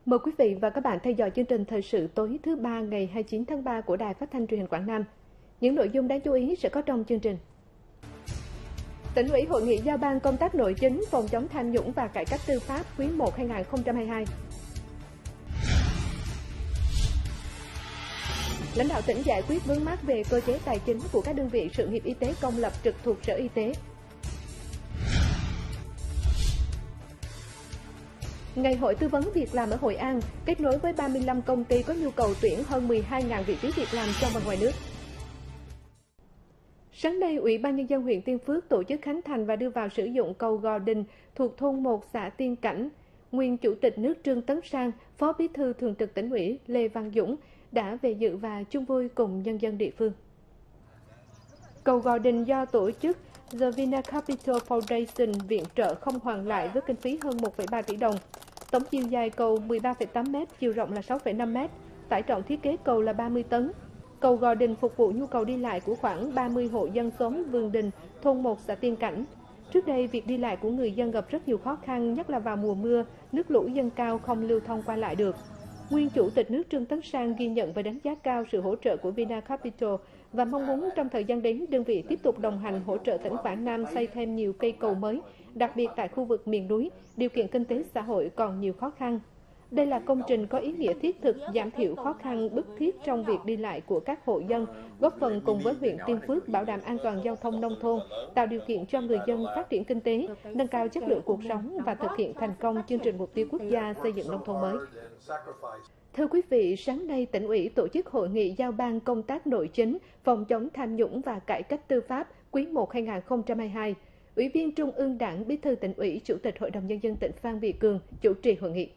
Mời quý vị và các bạn theo dõi chương trình thời sự tối thứ Ba ngày 29 tháng 3 của Đài Phát thanh Truyền hình Quảng Nam. Những nội dung đáng chú ý sẽ có trong chương trình. Tỉnh ủy hội nghị giao ban công tác nội chính phòng chống tham nhũng và cải cách tư pháp quý 1 2022. Lãnh đạo tỉnh giải quyết vướng mắc về cơ chế tài chính của các đơn vị sự nghiệp y tế công lập trực thuộc Sở Y tế. Ngày hội tư vấn việc làm ở Hội An kết nối với 35 công ty có nhu cầu tuyển hơn 12.000 vị trí việc làm trong và ngoài nước. Sáng nay, Ủy ban Nhân dân huyện Tiên Phước tổ chức khánh thành và đưa vào sử dụng cầu Gò Đình thuộc thôn 1 xã Tiên Cảnh. Nguyên Chủ tịch nước Trương Tấn Sang, Phó Bí thư Thường trực Tỉnh ủy Lê Văn Dũng đã về dự và chung vui cùng nhân dân địa phương. Cầu Gò Đình do tổ chức The Vina Capital Foundation viện trợ không hoàn lại với kinh phí hơn 1,3 tỷ đồng. Tổng chiều dài cầu 13,8 m, chiều rộng là 6,5 m, tải trọng thiết kế cầu là 30 tấn. Cầu Gò Đình phục vụ nhu cầu đi lại của khoảng 30 hộ dân xóm Vườn Đình, thôn 1 xã Tiên Cảnh. Trước đây, việc đi lại của người dân gặp rất nhiều khó khăn, nhất là vào mùa mưa, nước lũ dâng cao không lưu thông qua lại được. Nguyên Chủ tịch nước Trương Tấn Sang ghi nhận và đánh giá cao sự hỗ trợ của Vina Capital và mong muốn trong thời gian đến, đơn vị tiếp tục đồng hành hỗ trợ tỉnh Quảng Nam xây thêm nhiều cây cầu mới, đặc biệt tại khu vực miền núi, điều kiện kinh tế xã hội còn nhiều khó khăn. Đây là công trình có ý nghĩa thiết thực, giảm thiểu khó khăn bức thiết trong việc đi lại của các hộ dân, góp phần cùng với huyện Tiên Phước bảo đảm an toàn giao thông nông thôn, tạo điều kiện cho người dân phát triển kinh tế, nâng cao chất lượng cuộc sống và thực hiện thành công chương trình mục tiêu quốc gia xây dựng nông thôn mới. Thưa quý vị, sáng nay tỉnh ủy tổ chức hội nghị giao ban công tác nội chính, phòng chống tham nhũng và cải cách tư pháp quý 1 2022. Ủy viên Trung ương Đảng, Bí thư Tỉnh ủy, Chủ tịch Hội đồng Nhân dân tỉnh Phan Việt Cường chủ trì hội nghị.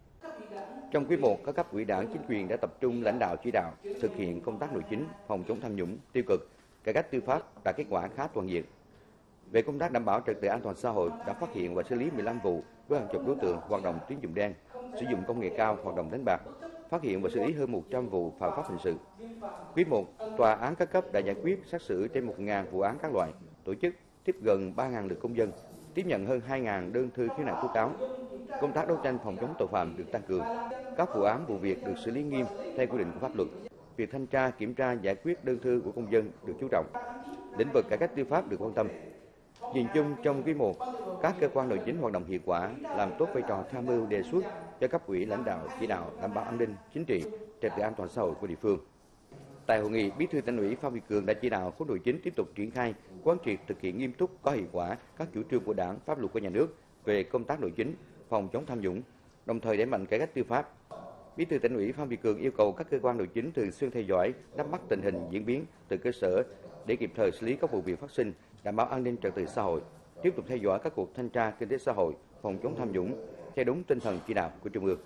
Trong quý 1, các cấp ủy Đảng, chính quyền đã tập trung lãnh đạo chỉ đạo thực hiện công tác nội chính, phòng chống tham nhũng, tiêu cực, cải cách tư pháp đạt kết quả khá toàn diện. Về công tác đảm bảo trật tự an toàn xã hội, đã phát hiện và xử lý 15 vụ với hàng chục đối tượng hoạt động tín dụng đen, sử dụng công nghệ cao hoạt động đánh bạc, phát hiện và xử lý hơn 100 vụ phạm pháp hình sự. Quý 1, tòa án các cấp đã giải quyết xét xử trên 1.000 vụ án các loại, tổ chức tiếp gần 3.000 lượt công dân, tiếp nhận hơn 2.000 đơn thư khiếu nại tố cáo. Công tác đấu tranh phòng chống tội phạm được tăng cường. Các vụ án vụ việc được xử lý nghiêm theo quy định của pháp luật. Việc thanh tra, kiểm tra, giải quyết đơn thư của công dân được chú trọng. Lĩnh vực cải cách tư pháp được quan tâm. Nhìn chung trong quý 1, các cơ quan nội chính hoạt động hiệu quả, làm tốt vai trò tham mưu đề xuất cho cấp ủy lãnh đạo chỉ đạo đảm bảo an ninh chính trị, trật tự an toàn xã hội của địa phương. Tại hội nghị, Bí thư Tỉnh ủy Phan Việt Cường đã chỉ đạo khối nội chính tiếp tục triển khai, quán triệt thực hiện nghiêm túc có hiệu quả các chủ trương của Đảng, pháp luật của nhà nước về công tác nội chính, phòng chống tham nhũng, đồng thời đẩy mạnh cải cách tư pháp. Bí thư Tỉnh ủy Phan Việt Cường yêu cầu các cơ quan nội chính thường xuyên theo dõi, nắm bắt tình hình diễn biến từ cơ sở để kịp thời xử lý các vụ việc phát sinh, đảm bảo an ninh trật tự xã hội, tiếp tục theo dõi các cuộc thanh tra kinh tế xã hội, phòng chống tham nhũng theo đúng tinh thần chỉ đạo của Trung ương.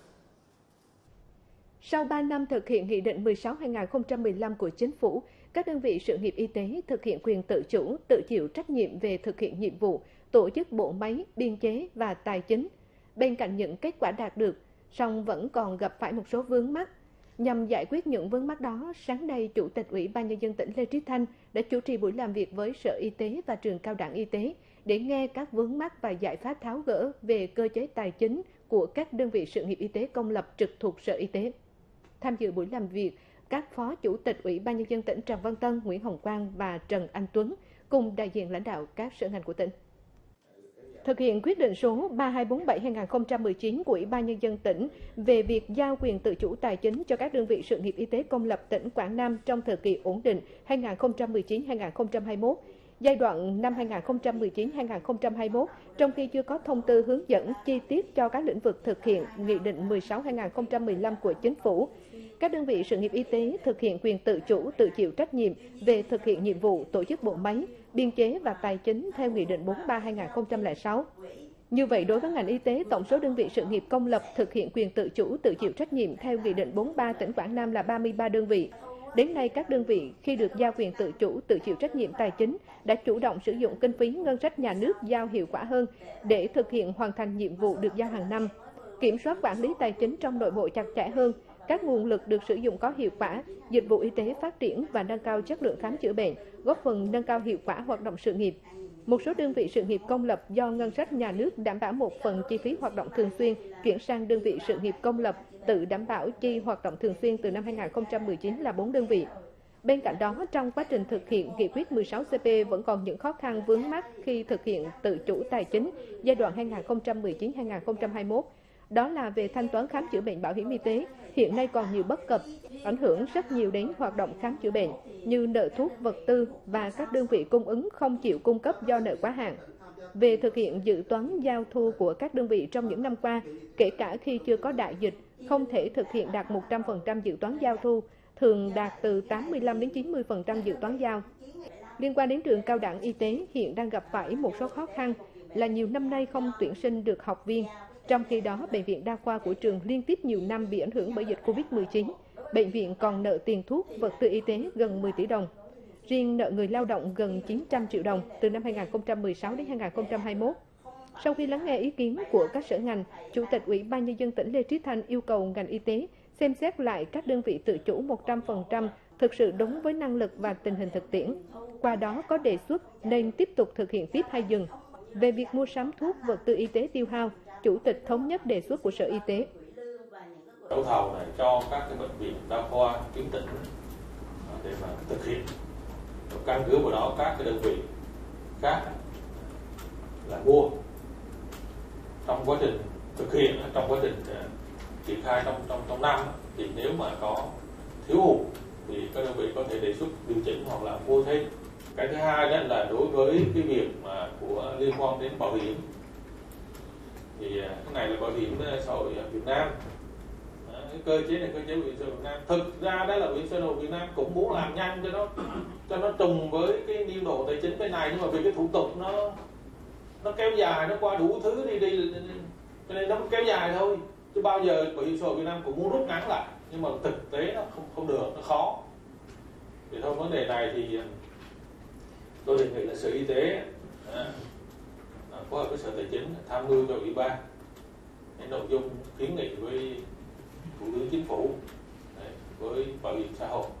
Sau 3 năm thực hiện Nghị định 16/2015 của Chính phủ, các đơn vị sự nghiệp y tế thực hiện quyền tự chủ, tự chịu trách nhiệm về thực hiện nhiệm vụ, tổ chức bộ máy, biên chế và tài chính. Bên cạnh những kết quả đạt được, song vẫn còn gặp phải một số vướng mắc. Nhằm giải quyết những vướng mắc đó, sáng nay, Chủ tịch Ủy ban Nhân dân tỉnh Lê Trí Thanh đã chủ trì buổi làm việc với Sở Y tế và Trường Cao đẳng Y tế để nghe các vướng mắc và giải pháp tháo gỡ về cơ chế tài chính của các đơn vị sự nghiệp y tế công lập trực thuộc Sở Y tế. Tham dự buổi làm việc, các Phó Chủ tịch Ủy ban Nhân dân tỉnh Trần Văn Tân, Nguyễn Hồng Quang và Trần Anh Tuấn cùng đại diện lãnh đạo các sở ngành của tỉnh. Thực hiện quyết định số 3247/2019 của Ủy ban Nhân dân tỉnh về việc giao quyền tự chủ tài chính cho các đơn vị sự nghiệp y tế công lập tỉnh Quảng Nam trong thời kỳ ổn định 2019-2021, giai đoạn năm 2019-2021, trong khi chưa có thông tư hướng dẫn chi tiết cho các lĩnh vực thực hiện Nghị định 16/2015 của Chính phủ. Các đơn vị sự nghiệp y tế thực hiện quyền tự chủ, tự chịu trách nhiệm về thực hiện nhiệm vụ tổ chức bộ máy, biên chế và tài chính theo Nghị định 43/2006. Như vậy, đối với ngành y tế, tổng số đơn vị sự nghiệp công lập thực hiện quyền tự chủ, tự chịu trách nhiệm theo Nghị định 43 tỉnh Quảng Nam là 33 đơn vị. Đến nay, các đơn vị khi được giao quyền tự chủ, tự chịu trách nhiệm tài chính đã chủ động sử dụng kinh phí ngân sách nhà nước giao hiệu quả hơn để thực hiện hoàn thành nhiệm vụ được giao hàng năm. Kiểm soát quản lý tài chính trong nội bộ chặt chẽ hơn, các nguồn lực được sử dụng có hiệu quả, dịch vụ y tế phát triển và nâng cao chất lượng khám chữa bệnh, góp phần nâng cao hiệu quả hoạt động sự nghiệp. Một số đơn vị sự nghiệp công lập do ngân sách nhà nước đảm bảo một phần chi phí hoạt động thường xuyên chuyển sang đơn vị sự nghiệp công lập tự đảm bảo chi hoạt động thường xuyên từ năm 2019 là 4 đơn vị. Bên cạnh đó, trong quá trình thực hiện nghị quyết 16CP vẫn còn những khó khăn vướng mắc khi thực hiện tự chủ tài chính giai đoạn 2019-2021. Đó là về thanh toán khám chữa bệnh bảo hiểm y tế, hiện nay còn nhiều bất cập, ảnh hưởng rất nhiều đến hoạt động khám chữa bệnh, như nợ thuốc, vật tư và các đơn vị cung ứng không chịu cung cấp do nợ quá hạn. Về thực hiện dự toán giao thu của các đơn vị trong những năm qua, kể cả khi chưa có đại dịch, không thể thực hiện đạt 100% dự toán giao thu, thường đạt từ 85 đến 90% dự toán giao. Liên quan đến trường cao đẳng y tế, hiện đang gặp phải một số khó khăn là nhiều năm nay không tuyển sinh được học viên. Trong khi đó, bệnh viện đa khoa của trường liên tiếp nhiều năm bị ảnh hưởng bởi dịch Covid-19. Bệnh viện còn nợ tiền thuốc, vật tư y tế gần 10 tỷ đồng. Riêng nợ người lao động gần 900 triệu đồng từ năm 2016 đến 2021. Sau khi lắng nghe ý kiến của các sở ngành, Chủ tịch Ủy ban Nhân dân tỉnh Lê Trí Thanh yêu cầu ngành y tế xem xét lại các đơn vị tự chủ 100% thực sự đúng với năng lực và tình hình thực tiễn. Qua đó có đề xuất nên tiếp tục thực hiện tiếp hay dừng. Về việc mua sắm thuốc, vật tư y tế tiêu hao, Chủ tịch thống nhất đề xuất của Sở Y tế. Đấu thầu này cho các cái bệnh viện đa khoa tuyến tỉnh để mà thực hiện. Căn cứ vào đó các cái đơn vị khác là mua. Trong quá trình thực hiện, trong quá trình triển khai trong năm thì nếu mà có thiếu hụt thì các đơn vị có thể đề xuất điều chỉnh hoặc là mua thêm. Cái thứ hai đó là đối với cái việc mà của liên quan đến bảo hiểm thì cái này là bảo hiểm xã hội Việt Nam. Cái cơ chế này cơ chế bảo hiểm xã hội Việt Nam. Thực ra đó là bảo hiểm xã hội Việt Nam cũng muốn làm nhanh cho nó trùng với cái niên độ tài chính bên này, nhưng mà vì cái thủ tục nó kéo dài, nó qua đủ thứ đi cho nên nó kéo dài thôi. Chứ bao giờ bảo hiểm xã hội Việt Nam cũng muốn rút ngắn lại, nhưng mà thực tế nó không được, nó khó. Thì thôi vấn đề này thì tôi đề nghị là Sở Y tế phối hợp với Sở Tài chính tham mưu cho Ủy ban những nội dung kiến nghị với Thủ tướng Chính phủ, với Bảo hiểm xã hội.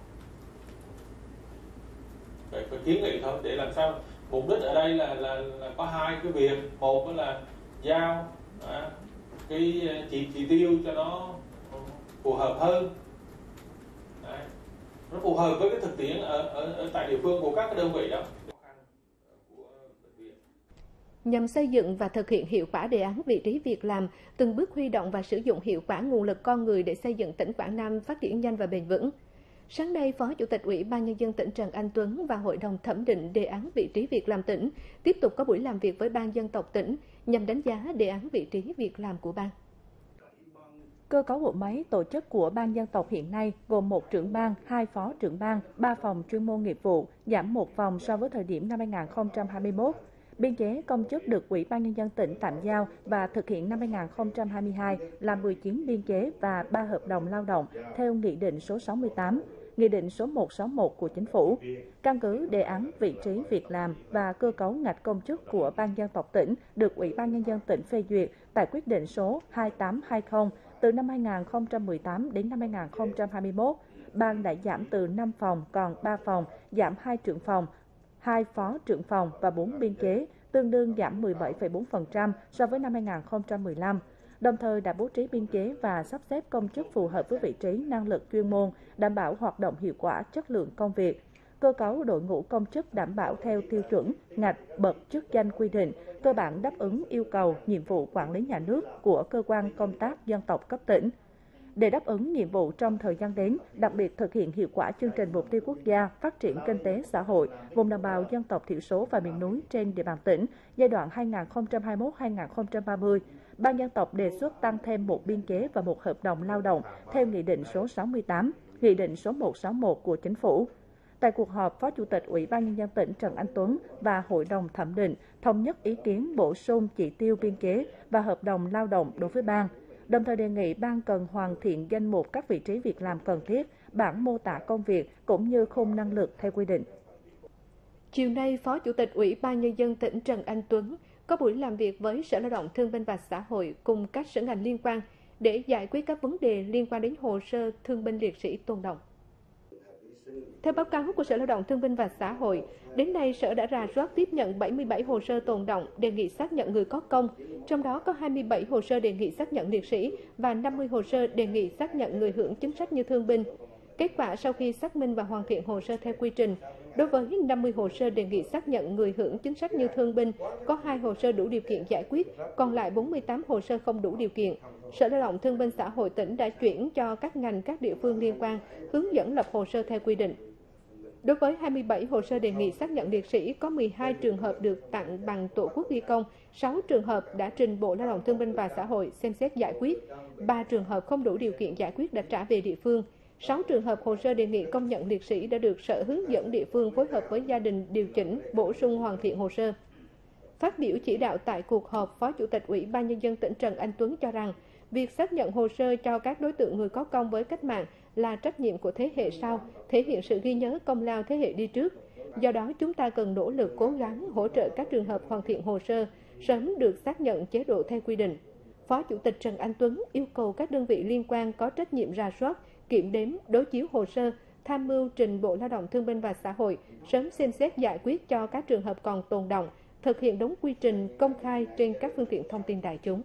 Phải kiến nghị thôi để làm sao. Mục đích ở đây là có hai cái việc. Một là giao cái chỉ tiêu cho nó phù hợp hơn. Đấy. Nó phù hợp với cái thực tiễn ở tại địa phương của các đơn vị đó. Nhằm xây dựng và thực hiện hiệu quả đề án vị trí việc làm, từng bước huy động và sử dụng hiệu quả nguồn lực con người để xây dựng tỉnh Quảng Nam phát triển nhanh và bền vững. Sáng nay, Phó Chủ tịch Ủy ban Nhân dân tỉnh Trần Anh Tuấn và Hội đồng thẩm định đề án vị trí việc làm tỉnh tiếp tục có buổi làm việc với Ban Dân tộc tỉnh nhằm đánh giá đề án vị trí việc làm của Ban. Cơ cấu bộ máy tổ chức của Ban Dân tộc hiện nay gồm 1 trưởng ban, 2 phó trưởng ban, 3 phòng chuyên môn nghiệp vụ, giảm 1 phòng so với thời điểm năm 2021. Biên chế công chức được Ủy ban Nhân dân tỉnh tạm giao và thực hiện năm 2022 là 19 biên chế và 3 hợp đồng lao động theo Nghị định số 68, Nghị định số 161 của Chính phủ. Căn cứ đề án vị trí việc làm và cơ cấu ngạch công chức của Ban Dân tộc tỉnh được Ủy ban Nhân dân tỉnh phê duyệt tại quyết định số 2820 từ năm 2018 đến năm 2021, Ban đã giảm từ 5 phòng còn 3 phòng, giảm 2 trưởng phòng, 2 phó trưởng phòng và 4 biên chế, tương đương giảm 17,4% so với năm 2015. Đồng thời đã bố trí biên chế và sắp xếp công chức phù hợp với vị trí năng lực chuyên môn, đảm bảo hoạt động hiệu quả, chất lượng công việc. Cơ cấu đội ngũ công chức đảm bảo theo tiêu chuẩn, ngạch, bậc chức danh quy định, cơ bản đáp ứng yêu cầu, nhiệm vụ quản lý nhà nước của cơ quan công tác dân tộc cấp tỉnh. Để đáp ứng nhiệm vụ trong thời gian đến, đặc biệt thực hiện hiệu quả chương trình mục tiêu quốc gia phát triển kinh tế xã hội vùng đồng bào dân tộc thiểu số và miền núi trên địa bàn tỉnh giai đoạn 2021-2030, Ban Dân tộc đề xuất tăng thêm 1 biên chế và 1 hợp đồng lao động theo Nghị định số 68, Nghị định số 161 của Chính phủ. Tại cuộc họp, Phó Chủ tịch Ủy ban Nhân dân tỉnh Trần Anh Tuấn và Hội đồng thẩm định thống nhất ý kiến bổ sung chỉ tiêu biên chế và hợp đồng lao động đối với Ban. Đồng thời đề nghị Ban cần hoàn thiện danh mục các vị trí việc làm cần thiết, bảng mô tả công việc cũng như khung năng lực theo quy định. Chiều nay, Phó Chủ tịch Ủy ban Nhân dân tỉnh Trần Anh Tuấn có buổi làm việc với Sở Lao động Thương binh và Xã hội cùng các sở ngành liên quan để giải quyết các vấn đề liên quan đến hồ sơ thương binh liệt sĩ tồn động. Theo báo cáo của Sở Lao động Thương binh và Xã hội, đến nay Sở đã rà soát tiếp nhận 77 hồ sơ tồn đọng đề nghị xác nhận người có công, trong đó có 27 hồ sơ đề nghị xác nhận liệt sĩ và 50 hồ sơ đề nghị xác nhận người hưởng chính sách như thương binh. Kết quả sau khi xác minh và hoàn thiện hồ sơ theo quy trình, đối với 50 hồ sơ đề nghị xác nhận người hưởng chính sách như thương binh, có 2 hồ sơ đủ điều kiện giải quyết, còn lại 48 hồ sơ không đủ điều kiện. Sở Lao động Thương binh Xã hội tỉnh đã chuyển cho các ngành, các địa phương liên quan hướng dẫn lập hồ sơ theo quy định. Đối với 27 hồ sơ đề nghị xác nhận liệt sĩ, có 12 trường hợp được tặng bằng tổ quốc ghi công, 6 trường hợp đã trình Bộ Lao động Thương binh và Xã hội xem xét giải quyết, 3 trường hợp không đủ điều kiện giải quyết đã trả về địa phương. 6 trường hợp hồ sơ đề nghị công nhận liệt sĩ đã được Sở hướng dẫn địa phương phối hợp với gia đình điều chỉnh, bổ sung hoàn thiện hồ sơ. Phát biểu chỉ đạo tại cuộc họp, Phó Chủ tịch Ủy ban Nhân dân tỉnh Trần Anh Tuấn cho rằng, việc xác nhận hồ sơ cho các đối tượng người có công với cách mạng là trách nhiệm của thế hệ sau, thể hiện sự ghi nhớ công lao thế hệ đi trước. Do đó, chúng ta cần nỗ lực cố gắng hỗ trợ các trường hợp hoàn thiện hồ sơ, sớm được xác nhận chế độ theo quy định. Phó Chủ tịch Trần Anh Tuấn yêu cầu các đơn vị liên quan có trách nhiệm rà soát, kiểm đếm, đối chiếu hồ sơ, tham mưu trình Bộ Lao động Thương binh và Xã hội, sớm xem xét giải quyết cho các trường hợp còn tồn đọng, thực hiện đúng quy trình công khai trên các phương tiện thông tin đại chúng.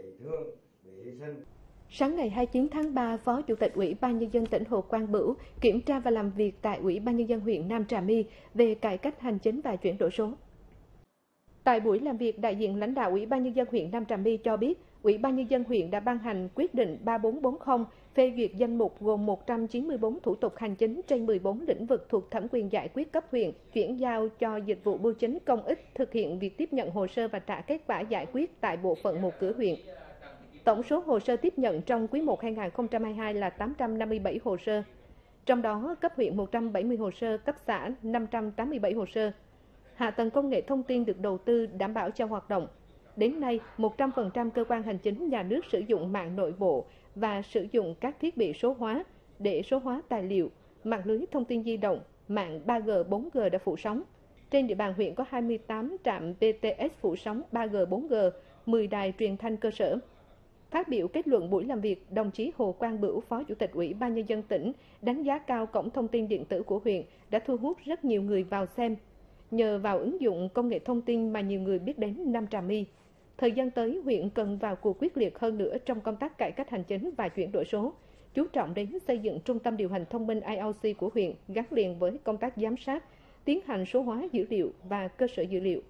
Sáng ngày 29 tháng 3, Phó Chủ tịch Ủy ban Nhân dân tỉnh Hồ Quang Bửu kiểm tra và làm việc tại Ủy ban Nhân dân huyện Nam Trà My về cải cách hành chính và chuyển đổi số. Tại buổi làm việc, đại diện lãnh đạo Ủy ban Nhân dân huyện Nam Trà My cho biết, Ủy ban Nhân dân huyện đã ban hành quyết định 3440 phê duyệt danh mục gồm 194 thủ tục hành chính trên 14 lĩnh vực thuộc thẩm quyền giải quyết cấp huyện, chuyển giao cho dịch vụ bưu chính công ích thực hiện việc tiếp nhận hồ sơ và trả kết quả giải quyết tại bộ phận một cửa huyện. Tổng số hồ sơ tiếp nhận trong quý 1 2022 là 857 hồ sơ, trong đó cấp huyện 170 hồ sơ, cấp xã 587 hồ sơ. Hạ tầng công nghệ thông tin được đầu tư đảm bảo cho hoạt động. Đến nay, 100% cơ quan hành chính nhà nước sử dụng mạng nội bộ và sử dụng các thiết bị số hóa để số hóa tài liệu, mạng lưới thông tin di động, mạng 3G, 4G đã phủ sóng. Trên địa bàn huyện có 28 trạm BTS phủ sóng 3G, 4G, 10 đài truyền thanh cơ sở. Phát biểu kết luận buổi làm việc, đồng chí Hồ Quang Bửu, Phó Chủ tịch Ủy ban Nhân dân tỉnh, đánh giá cao cổng thông tin điện tử của huyện đã thu hút rất nhiều người vào xem. Nhờ vào ứng dụng công nghệ thông tin mà nhiều người biết đến Nam Trà My. Thời gian tới, huyện cần vào cuộc quyết liệt hơn nữa trong công tác cải cách hành chính và chuyển đổi số, chú trọng đến xây dựng trung tâm điều hành thông minh IoT của huyện gắn liền với công tác giám sát, tiến hành số hóa dữ liệu và cơ sở dữ liệu.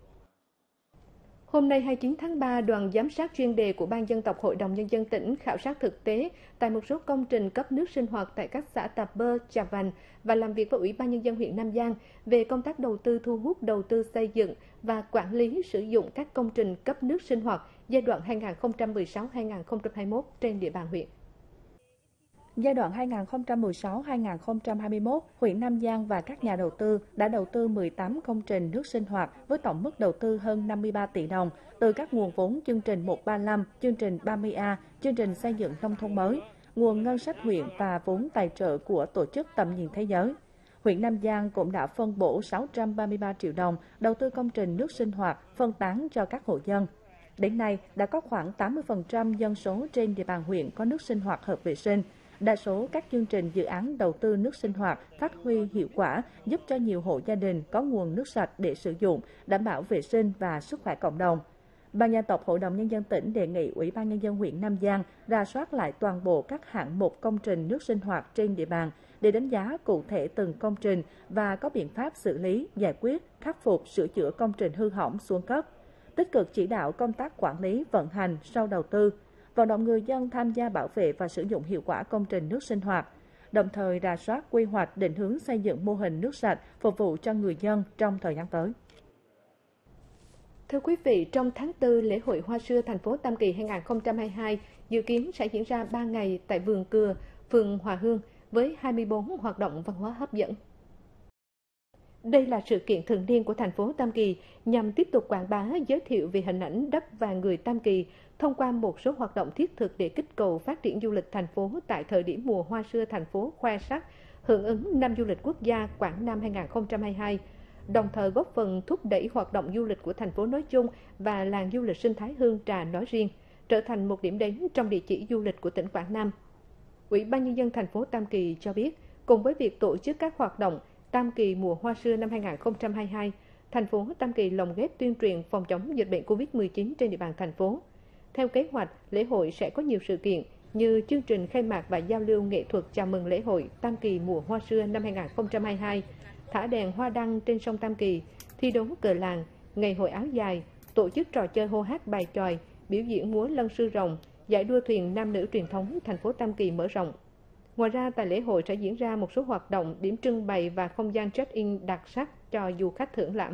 Hôm nay 29 tháng 3, đoàn giám sát chuyên đề của Ban Dân tộc Hội đồng Nhân dân tỉnh khảo sát thực tế tại một số công trình cấp nước sinh hoạt tại các xã Tà Bơ, Trà Vành và làm việc với Ủy ban Nhân dân huyện Nam Giang về công tác đầu tư thu hút đầu tư xây dựng và quản lý sử dụng các công trình cấp nước sinh hoạt giai đoạn 2016-2021 trên địa bàn huyện. Giai đoạn 2016-2021, huyện Nam Giang và các nhà đầu tư đã đầu tư 18 công trình nước sinh hoạt với tổng mức đầu tư hơn 53 tỷ đồng từ các nguồn vốn chương trình 135, chương trình 30A, chương trình xây dựng nông thôn mới, nguồn ngân sách huyện và vốn tài trợ của Tổ chức Tầm nhìn Thế giới. Huyện Nam Giang cũng đã phân bổ 633 triệu đồng đầu tư công trình nước sinh hoạt phân tán cho các hộ dân. Đến nay, đã có khoảng 80% dân số trên địa bàn huyện có nước sinh hoạt hợp vệ sinh. Đa số các chương trình dự án đầu tư nước sinh hoạt phát huy hiệu quả, giúp cho nhiều hộ gia đình có nguồn nước sạch để sử dụng, đảm bảo vệ sinh và sức khỏe cộng đồng. Ban Dân tộc Hội đồng Nhân dân tỉnh đề nghị Ủy ban Nhân dân huyện Nam Giang rà soát lại toàn bộ các hạng mục công trình nước sinh hoạt trên địa bàn để đánh giá cụ thể từng công trình và có biện pháp xử lý, giải quyết, khắc phục, sửa chữa công trình hư hỏng xuống cấp. Tích cực chỉ đạo công tác quản lý, vận hành sau đầu tư, vận động người dân tham gia bảo vệ và sử dụng hiệu quả công trình nước sinh hoạt, đồng thời rà soát quy hoạch định hướng xây dựng mô hình nước sạch phục vụ cho người dân trong thời gian tới. Thưa quý vị, trong tháng 4, lễ hội Hoa Sưa thành phố Tam Kỳ 2022 dự kiến sẽ diễn ra 3 ngày tại Vườn Cừa, phường Hòa Hương với 24 hoạt động văn hóa hấp dẫn. Đây là sự kiện thường niên của thành phố Tam Kỳ nhằm tiếp tục quảng bá, giới thiệu về hình ảnh đất và người Tam Kỳ thông qua một số hoạt động thiết thực để kích cầu phát triển du lịch thành phố tại thời điểm mùa hoa sưa thành phố khoe sắc, hưởng ứng năm du lịch quốc gia Quảng Nam 2022, đồng thời góp phần thúc đẩy hoạt động du lịch của thành phố nói chung và làng du lịch sinh thái Hương Trà nói riêng, trở thành một điểm đến trong địa chỉ du lịch của tỉnh Quảng Nam. Ủy ban Nhân dân thành phố Tam Kỳ cho biết, Cùng với việc tổ chức các hoạt động Tam Kỳ mùa hoa xưa năm 2022, thành phố Tam Kỳ lồng ghép tuyên truyền phòng chống dịch bệnh COVID-19 trên địa bàn thành phố. Theo kế hoạch, lễ hội sẽ có nhiều sự kiện như chương trình khai mạc và giao lưu nghệ thuật chào mừng lễ hội Tam Kỳ mùa hoa xưa năm 2022, thả đèn hoa đăng trên sông Tam Kỳ, thi đấu cờ làng, ngày hội áo dài, tổ chức trò chơi hô hát bài chòi, biểu diễn múa lân sư rồng, giải đua thuyền nam nữ truyền thống thành phố Tam Kỳ mở rộng. Ngoài ra, tại lễ hội sẽ diễn ra một số hoạt động, điểm trưng bày và không gian check-in đặc sắc cho du khách thưởng lãm.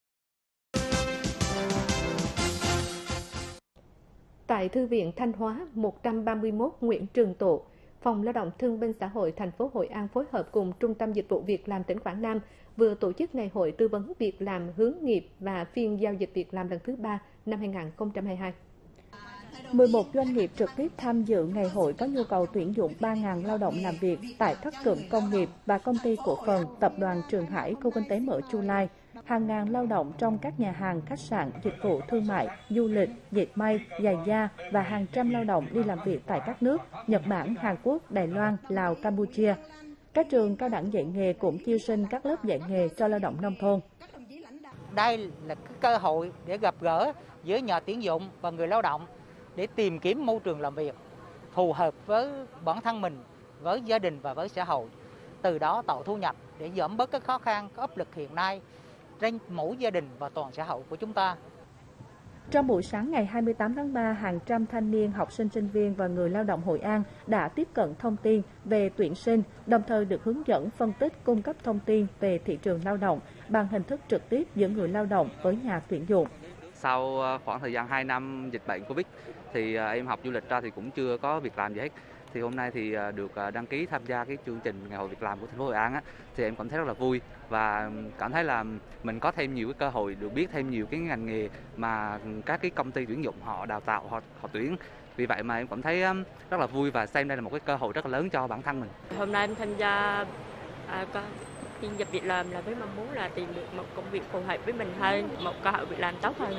Tại Thư viện Thanh Hóa 131 Nguyễn Trường Tộ, Phòng Lao động Thương binh Xã hội thành phố Hội An phối hợp cùng Trung tâm Dịch vụ Việc làm tỉnh Quảng Nam vừa tổ chức ngày hội tư vấn việc làm hướng nghiệp và phiên giao dịch việc làm lần thứ 3 năm 2022. 11 doanh nghiệp trực tiếp tham dự ngày hội có nhu cầu tuyển dụng 3.000 lao động làm việc tại các cụm công nghiệp và công ty cổ phần Tập đoàn Trường Hải, khu kinh tế mở Chu Lai. Hàng ngàn lao động trong các nhà hàng, khách sạn, dịch vụ thương mại, du lịch, dệt may, giày da và hàng trăm lao động đi làm việc tại các nước Nhật Bản, Hàn Quốc, Đài Loan, Lào, Campuchia. Các trường cao đẳng dạy nghề cũng chiêu sinh các lớp dạy nghề cho lao động nông thôn. Đây là cơ hội để gặp gỡ giữa nhà tuyển dụng và người lao động để tìm kiếm môi trường làm việc phù hợp với bản thân mình, với gia đình và với xã hội. Từ đó tạo thu nhập để giảm bớt các khó khăn, các áp lực hiện nay trên mỗi gia đình và toàn xã hội của chúng ta. Trong buổi sáng ngày 28 tháng 3, hàng trăm thanh niên, học sinh, sinh viên và người lao động Hội An đã tiếp cận thông tin về tuyển sinh, đồng thời được hướng dẫn, phân tích, cung cấp thông tin về thị trường lao động bằng hình thức trực tiếp giữa người lao động với nhà tuyển dụng. Sau khoảng thời gian 2 năm dịch bệnh Covid thì em học du lịch ra thì cũng chưa có việc làm gì hết. Thì hôm nay thì được đăng ký tham gia cái chương trình ngày hội việc làm của thành phố Hội An thì em cảm thấy rất là vui và cảm thấy là mình có thêm nhiều cái cơ hội được biết thêm nhiều cái ngành nghề mà các cái công ty tuyển dụng họ đào tạo, họ tuyển. Vì vậy mà em cảm thấy rất là vui và xem đây là một cái cơ hội rất là lớn cho bản thân mình. Hôm nay em tham gia phiên giao dịch việc làm là với mong muốn là tìm được một công việc phù hợp với mình hơn, một cơ hội việc làm tốt hơn.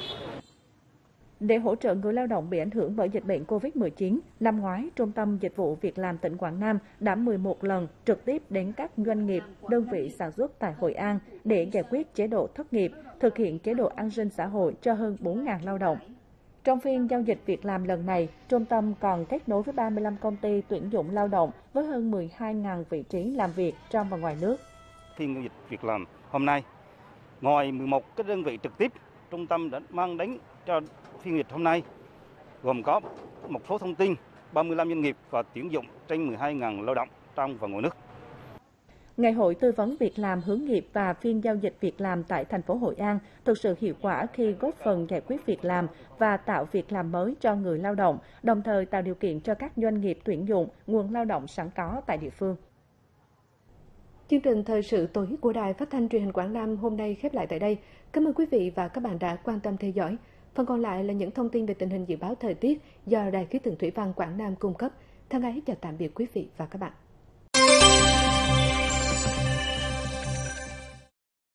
Để hỗ trợ người lao động bị ảnh hưởng bởi dịch bệnh COVID-19, năm ngoái, Trung tâm Dịch vụ Việc làm tỉnh Quảng Nam đã 11 lần trực tiếp đến các doanh nghiệp, đơn vị sản xuất tại Hội An để giải quyết chế độ thất nghiệp, thực hiện chế độ an sinh xã hội cho hơn 4.000 lao động. Trong phiên giao dịch việc làm lần này, trung tâm còn kết nối với 35 công ty tuyển dụng lao động với hơn 12.000 vị trí làm việc trong và ngoài nước. Phiên giao dịch việc làm hôm nay, ngoài 11 cái đơn vị trực tiếp, trung tâm đã mang đến cho phiên dịch hôm nay gồm có một số thông tin 35 doanh nghiệp và tuyển dụng trên 12.000 lao động trong và ngoài nước. Ngày hội tư vấn việc làm hướng nghiệp và phiên giao dịch việc làm tại thành phố Hội An thực sự hiệu quả khi góp phần giải quyết việc làm và tạo việc làm mới cho người lao động, đồng thời tạo điều kiện cho các doanh nghiệp tuyển dụng nguồn lao động sẵn có tại địa phương. Chương trình thời sự tối của Đài Phát thanh Truyền hình Quảng Nam hôm nay khép lại tại đây. Cảm ơn quý vị và các bạn đã quan tâm theo dõi. Phần còn lại là những thông tin về tình hình dự báo thời tiết do Đài Khí tượng Thủy văn Quảng Nam cung cấp. Thân ái chào tạm biệt quý vị và các bạn.